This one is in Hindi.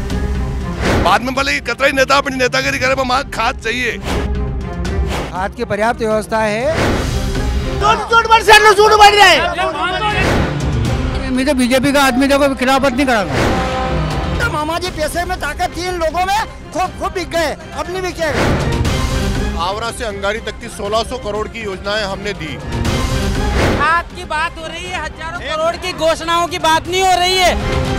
बाद में भले कतरा ही नेता अपनी नेतागिरी करे, वहाँ खाद चाहिए। खाद की पर्याप्त व्यवस्था है। झूठ बढ़ रहा है। मैं तो बीजेपी का आदमी देखो खिलाफत नहीं कराऊंगा। मामा जी पैसे में ताकत थी इन लोगों में, खूब बिक गए, अब नहीं बिके। आवरा से अंगारी तक की 1600 करोड़ की योजनाएं हमने दी। खाद की बात हो रही है, हजारों करोड़ की घोषणाओं की बात नहीं हो रही है।